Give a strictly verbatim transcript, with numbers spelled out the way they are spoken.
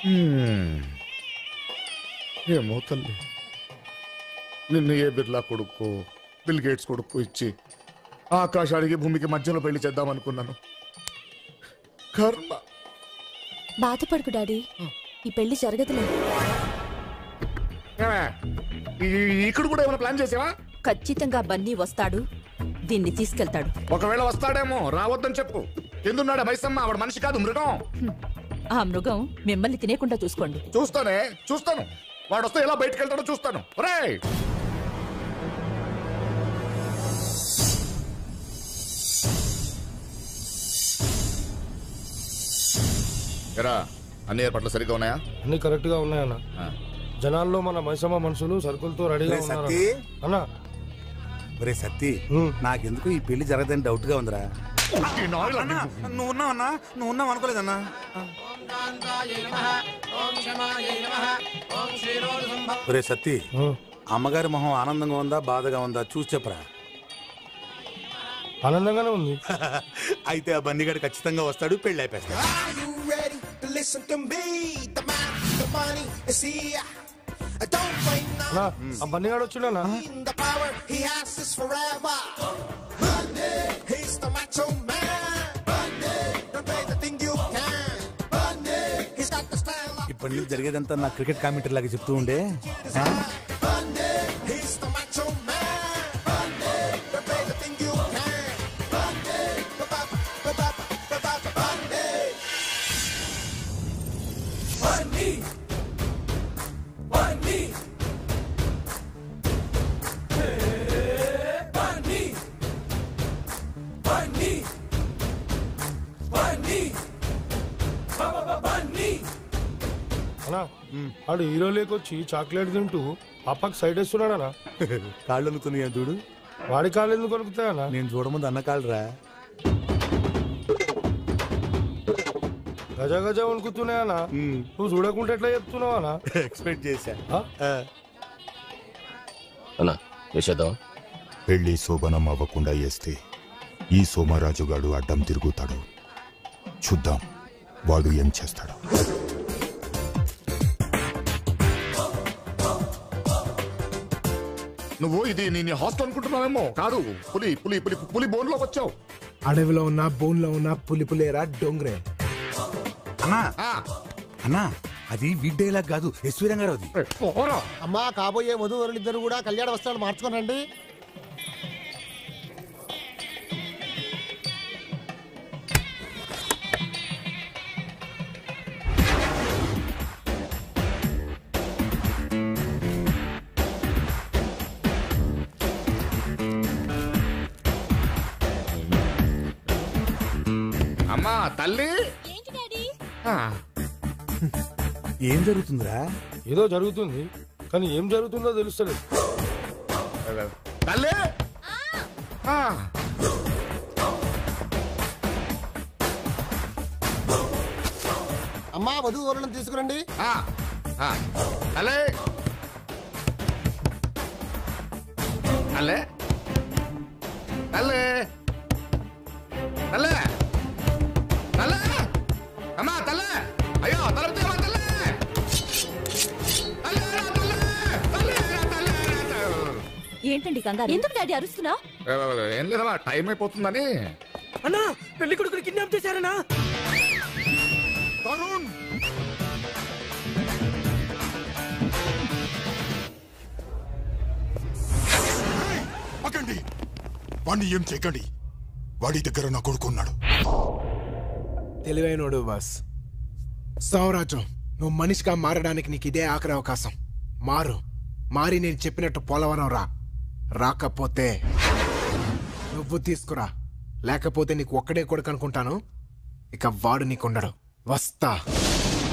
ఏమో తల్లి, నిన్ను ఏ బిర్లా కొడుకు బిల్ గేట్స్ కొడుకు ఇచ్చి ఆకాశానికి భూమికి మధ్యలో పెళ్లి చేద్దామనుకున్నాను. కర్మ. బాధపడుకు డాడీ, ఈ పెళ్లి జరగదులేదు. ఇక్కడ కూడా ఏమైనా ప్లాన్ చేసావా? ఖచ్చితంగా బన్నీ వస్తాడు, దీన్ని తీసుకెళ్తాడు. ఒకవేళ వస్తాడేమో, రావద్దని చెప్పు. ఎందున్నాడా మైసమ్మ? ఆవిడ మనిషి కాదు, మృగం. ఆ మృగం మిమ్మల్ని తినేకుండా చూసుకోండి. చూస్తానే, చూస్తాను. వాడు వస్తే ఎలా బయటకు వెళ్తాడో చూస్తాను. రేయ్, ఎరా, అన్ని ఏర్పాట్లు సరిగ్గా ఉన్నాయా? అన్ని కరెక్ట్ గా ఉన్నాయన్న. జనాల్లో మన మైసమ్మ మనుషులు సరుకులతో రెడీగా ఉన్నారు అన్నా. ఒరే సత్తి, నాకెందుకు ఈ పెళ్లి జరగదని డౌట్ గా ఉందిరా. నువ్వు ఉన్నావన్నా? నువ్వు ఉన్నావు అనుకోలేదన్నా. ఒరే సత్తి, అమ్మగారి మొహం ఆనందంగా ఉందా బాధగా ఉందా చూసి చెప్పరా. ఆనందంగానే ఉంది. అయితే ఆ బన్నీగాడు ఖచ్చితంగా వస్తాడు, పెళ్లి అయిపోతాడు. ఆ బన్నీగాడు వచ్చిండనా? ఇప్పటి నుంచి జరిగేదంతా నా క్రికెట్ కామెంటరీ లాగా చెప్తూ ఉండే. ఆడు హీరో లేకొచ్చి చాక్లెట్ తింటూ అప్పకి సైడ్ వేస్తున్నాడనా? కాళ్ళు అనుకున్నాయా చూడు. వాడి కాళ్ళు ఎందుకు కొనుకుతాయన్నా? నేను చూడముందు అన్న కాళ్ళరా గజ గజ వణుకుతున్నాయన్నా. నువ్వు చూడకుండా ఎట్లా చెప్తున్నావా? ఎక్స్పెక్ట్ చేశా. పెళ్లి శోభనం అవ్వకుండా వేస్తే ఈ సోమరాజుగాడు అడ్డం తిరుగుతాడు. చూద్దాం వాడు ఏం చేస్తాడు. నువ్వు ఇది నీ హాస్టల్ అనుకుంటున్నావేమో. కాదు, పులి పులి పులి పులి బోన్ లోకి వచ్చావు. అడవిలో ఉన్న బోన్ లో ఉన్న పులి పులేరా డోంగ్రే. అన్నా అన్నా, అది వీడ్డేలా కాదు, ఎస్వి రంగారావుది. అమ్మా, కాబోయే వధువరులిద్దరు కూడా కళ్యాణ వస్త్రాలు మార్చుకోనండి. అమ్మా తల్లి, ఏం జరుగుతుందిరా? ఏదో జరుగుతుంది, కానీ ఏం జరుగుతుందో తెలుస్తలేదు. తల్లి, అమ్మా, వధువరులను తీసుకురండి. తల్లి తల్లి తల్లి తల్లి తల్లి అమ్మా తల్లి, అయ్యో తల ఏంటండి కంగారు? ఎందుకు డాడీ అరుస్తున్నా? ఏం లేదమ్మా, టైం అయిపోతుందని. అన్నా, పెళ్లి కొడుకుని కిడ్నాప్ చేశారన్నా. తరుణ్, ఆగండి, వాడిని ఏం చేయకండి. వాడి దగ్గర నా కొడుకున్నాడు. తెలివైనోడు బాస్. సౌరాజు, నువ్వు మనిషిగా మారడానికి నీకు ఇదే ఆఖరి అవకాశం. మారు, మారి నేను చెప్పినట్టు పోలవరం రా. రాకపోతే నువ్వు తీసుకురా, లేకపోతే నీకు ఒక్కడే కొడుకు అనుకుంటాను. ఇక వాడు నీకుండడు. వస్తా.